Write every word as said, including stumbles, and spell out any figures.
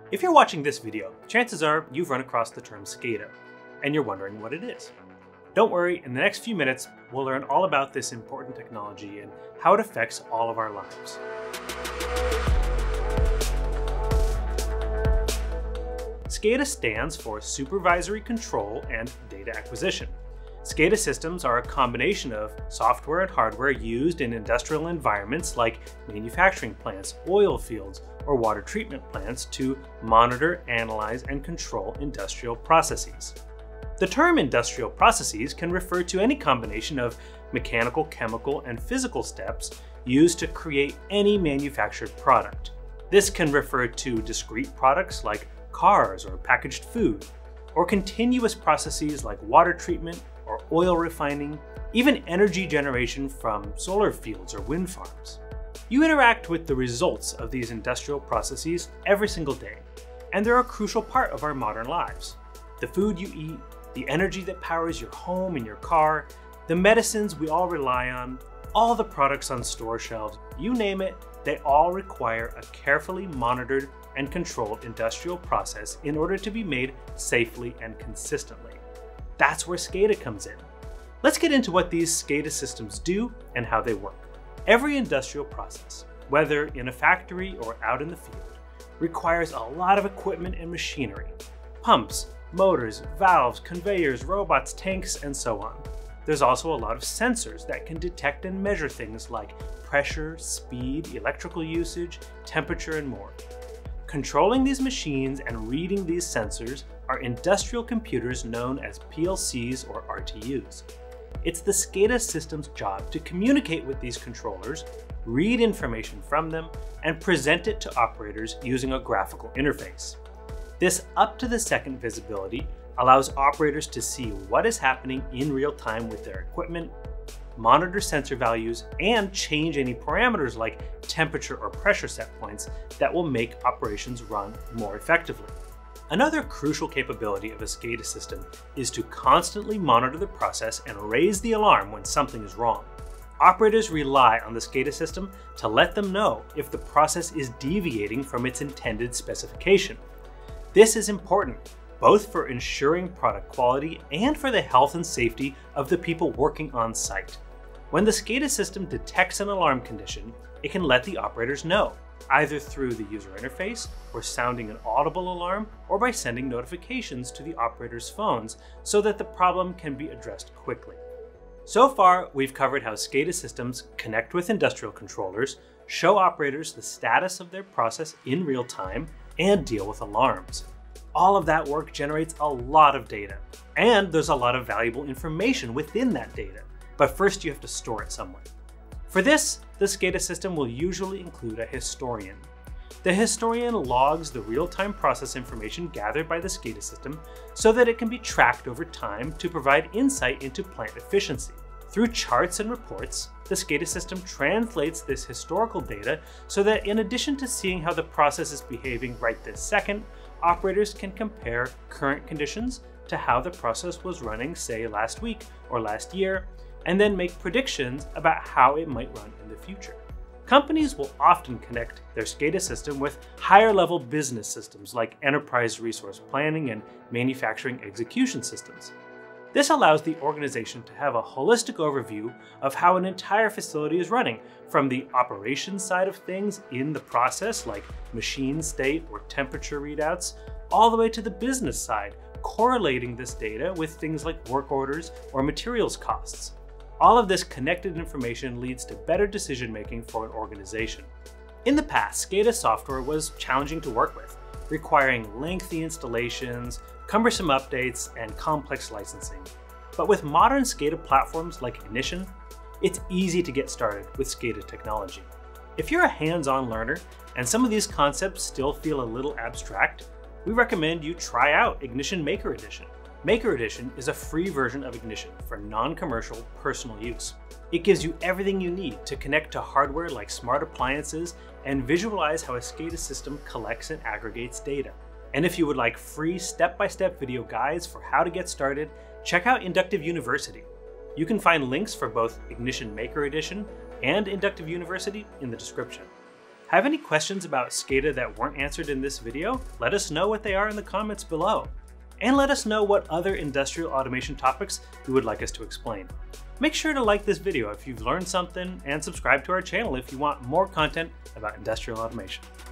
If you're watching this video, chances are you've run across the term SCADA, and you're wondering what it is. Don't worry, in the next few minutes, we'll learn all about this important technology and how it affects all of our lives. SCADA stands for Supervisory Control and Data Acquisition. SCADA systems are a combination of software and hardware used in industrial environments like manufacturing plants, oil fields, or water treatment plants to monitor, analyze, and control industrial processes. The term industrial processes can refer to any combination of mechanical, chemical, and physical steps used to create any manufactured product. This can refer to discrete products like cars or packaged food, or continuous processes like water treatment or oil refining, even energy generation from solar fields or wind farms. You interact with the results of these industrial processes every single day, and they're a crucial part of our modern lives. The food you eat, the energy that powers your home and your car, the medicines we all rely on, all the products on store shelves, you name it, they all require a carefully monitored and controlled industrial process in order to be made safely and consistently. That's where SCADA comes in. Let's get into what these SCADA systems do and how they work. Every industrial process, whether in a factory or out in the field, requires a lot of equipment and machinery. Pumps, motors, valves, conveyors, robots, tanks, and so on. There's also a lot of sensors that can detect and measure things like pressure, speed, electrical usage, temperature, and more. Controlling these machines and reading these sensors are industrial computers known as P L Cs or R T Us. It's the SCADA system's job to communicate with these controllers, read information from them, and present it to operators using a graphical interface. This up-to-the-second visibility allows operators to see what is happening in real time with their equipment, monitor sensor values, and change any parameters like temperature or pressure set points that will make operations run more effectively. Another crucial capability of a SCADA system is to constantly monitor the process and raise the alarm when something is wrong. Operators rely on the SCADA system to let them know if the process is deviating from its intended specification. This is important both for ensuring product quality and for the health and safety of the people working on site. When the SCADA system detects an alarm condition, it can let the operators know, either through the user interface or sounding an audible alarm, or by sending notifications to the operator's phones so that the problem can be addressed quickly. So far, we've covered how SCADA systems connect with industrial controllers, show operators the status of their process in real time, and deal with alarms. All of that work generates a lot of data, and there's a lot of valuable information within that data. But first you have to store it somewhere. For this, the SCADA system will usually include a historian. The historian logs the real-time process information gathered by the SCADA system so that it can be tracked over time to provide insight into plant efficiency. Through charts and reports, the SCADA system translates this historical data so that in addition to seeing how the process is behaving right this second, operators can compare current conditions to how the process was running, say, last week or last year, and then make predictions about how it might run in the future. Companies will often connect their SCADA system with higher-level business systems like enterprise resource planning and manufacturing execution systems. This allows the organization to have a holistic overview of how an entire facility is running, from the operations side of things in the process, like machine state or temperature readouts, all the way to the business side, correlating this data with things like work orders or materials costs. All of this connected information leads to better decision-making for an organization. In the past, SCADA software was challenging to work with, requiring lengthy installations, cumbersome updates, and complex licensing. But with modern SCADA platforms like Ignition, it's easy to get started with SCADA technology. If you're a hands-on learner and some of these concepts still feel a little abstract, we recommend you try out Ignition Maker Edition. Maker Edition is a free version of Ignition for non-commercial personal use. It gives you everything you need to connect to hardware like smart appliances and visualize how a SCADA system collects and aggregates data. And if you would like free step-by-step video guides for how to get started, check out Inductive University. You can find links for both Ignition Maker Edition and Inductive University in the description. Have any questions about SCADA that weren't answered in this video? Let us know what they are in the comments below. And let us know what other industrial automation topics you would like us to explain. Make sure to like this video if you've learned something and subscribe to our channel if you want more content about industrial automation.